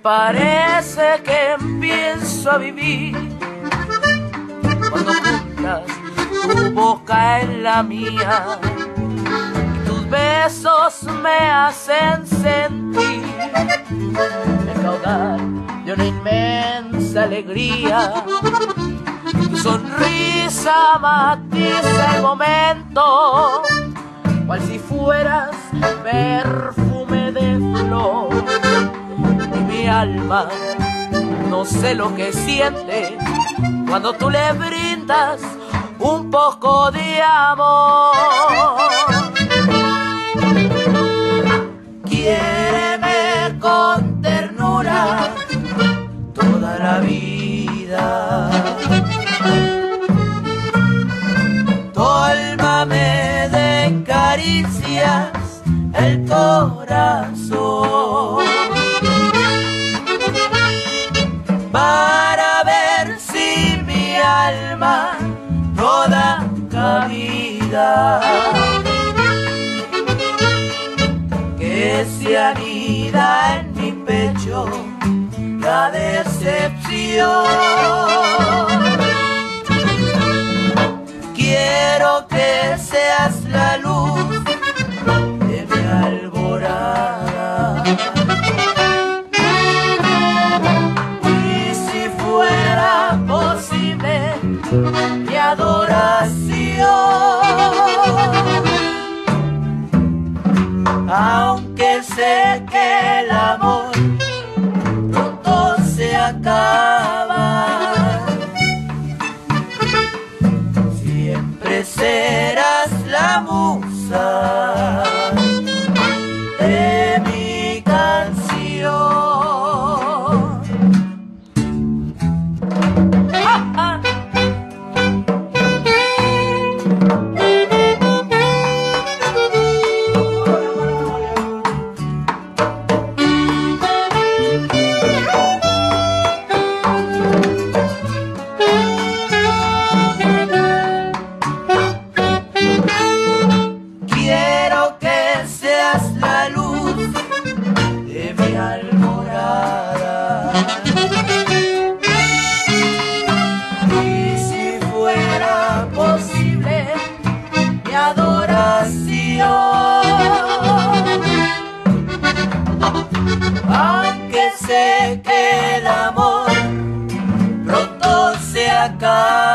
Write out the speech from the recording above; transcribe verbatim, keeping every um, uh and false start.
parece que empiezo a vivir cuando juntas tu boca en la mía y tus besos me hacen sentir el caudal de una inmensa alegría. Tu sonrisa matiza el momento, cual si fueras perfume de flor. Y mi alma no sé lo que siente cuando tú le brindas un poco de amor. Quiéreme con ternura toda la vida. Tólmame de caricias el corazón para ver si mi alma no da cabida, que se anida en mi pecho la decepción. Quiero que seas la luz de mi alborada, y si fuera posible mi adoración, aunque sé que el amor pronto se acaba, siempre serás la musa de mi canción. ¡Ja, ja! Aunque sé que el amor pronto se acaba,